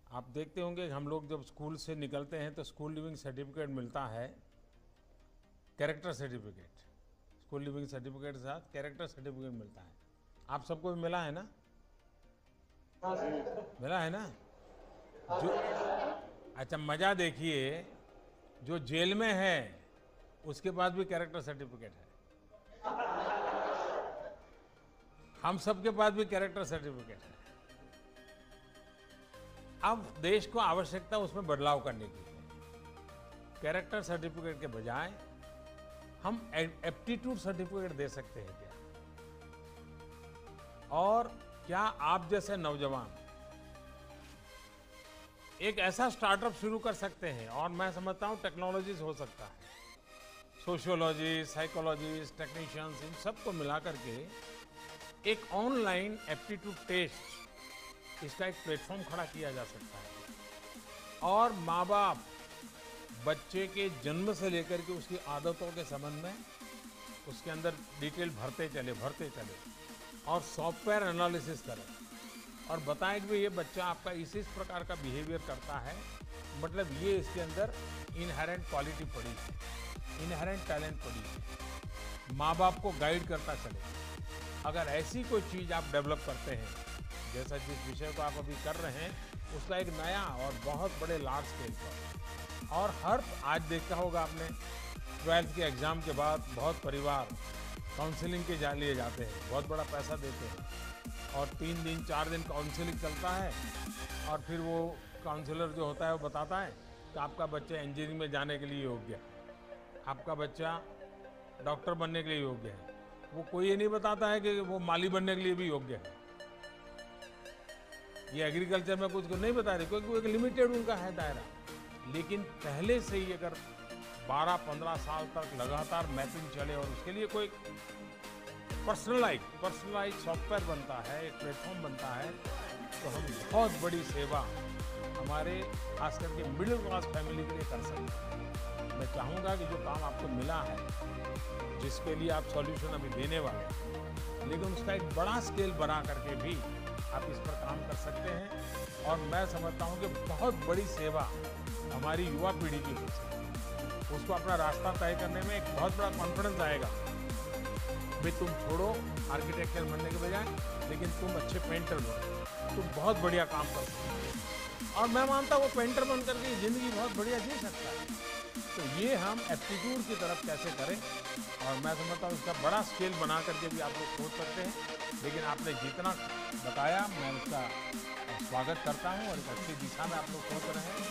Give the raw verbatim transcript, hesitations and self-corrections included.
आप देखते होंगे हम लोग जब स्कूल से निकलते हैं तो स्कूल लिविंग सर्टिफिकेट मिलता है, character certificate. School leaving certificate के साथ कैरेक्टर सर्टिफिकेट मिलता है। आप सबको भी मिला है ना? मिला है ना? जो अच्छा, मजा देखिए, जो जेल में है उसके पास भी कैरेक्टर सर्टिफिकेट है। हम सबके पास भी कैरेक्टर सर्टिफिकेट है। अब देश को आवश्यकता उसमें बदलाव करने की है। कैरेक्टर सर्टिफिकेट के बजाय हम एप्टीट्यूड सर्टिफिकेट दे सकते हैं क्या? और क्या आप जैसे नौजवान एक ऐसा स्टार्टअप शुरू कर सकते हैं, और मैं समझता हूं टेक्नोलॉजीज हो सकता है, सोशियोलॉजी, साइकोलॉजिस्ट, टेक्नीशियंस, इन सबको मिलाकर के एक ऑनलाइन एप्टीट्यूड टेस्ट, इसका एक प्लेटफॉर्म खड़ा किया जा सकता है। और माँ बाप बच्चे के जन्म से लेकर के उसकी आदतों के संबंध में उसके अंदर डिटेल भरते चले भरते चले और सॉफ्टवेयर एनालिसिस करें और बताएं कि ये बच्चा आपका इस इस प्रकार का बिहेवियर करता है, मतलब ये इसके अंदर इनहेरेंट क्वालिटी पड़ी है, इनहेरेंट टैलेंट पड़ी है। माँ बाप को गाइड करता चले। अगर ऐसी कोई चीज़ आप डेवलप करते हैं, जैसा जिस विषय को आप अभी कर रहे हैं, उसका एक नया और बहुत बड़े लार्ज स्केल पर, और हर आज देखा होगा आपने, ट्वेल्थ के एग्ज़ाम के बाद बहुत परिवार काउंसलिंग के जा लिए जाते हैं, बहुत बड़ा पैसा देते हैं और तीन दिन चार दिन काउंसलिंग चलता है और फिर वो काउंसलर जो होता है वो बताता है कि आपका बच्चा इंजीनियरिंग में जाने के लिए योग्य है, आपका बच्चा डॉक्टर बनने के लिए योग्य है। वो कोई ये नहीं बताता है कि वो माली बनने के लिए भी योग्य है। ये एग्रीकल्चर में कुछ नहीं बता रहे, क्योंकि एक लिमिटेड उनका है दायरा। लेकिन पहले से ही अगर बारह पंद्रह साल तक लगातार मैपिंग चले और उसके लिए कोई पर्सनलाइज पर्सनलाइज सॉफ्टवेयर बनता है, एक प्लेटफॉर्म बनता है, तो हम बहुत बड़ी सेवा हमारे खास करके मिडिल क्लास फैमिली के लिए कर सकते हैं। मैं चाहूँगा कि जो काम आपको मिला है, जिसके लिए आप सॉल्यूशन अभी देने वाले हैं, लेकिन उसका एक बड़ा स्केल बना करके भी आप इस पर काम कर सकते हैं। और मैं समझता हूँ कि बहुत बड़ी सेवा हमारी युवा पीढ़ी की हो सकती है। उसको अपना रास्ता तय करने में एक बहुत बड़ा कॉन्फिडेंस आएगा। भाई तुम छोड़ो आर्किटेक्चर बनने के बजाय, लेकिन तुम अच्छे पेंटर बनो, तुम बहुत बढ़िया काम कर सकते हो। और मैं मानता हूँ वो पेंटर बन करके ज़िंदगी बहुत बढ़िया जी सकता है। तो ये हम एप्टीट्यूड की तरफ कैसे करें, और मैं समझता हूँ इसका बड़ा स्केल बना करके भी आप लोग सोच सकते हैं। लेकिन आपने जितना बताया मैं उसका स्वागत करता हूँ और एक अच्छी दिशा में आप लोग सोच रहे हैं।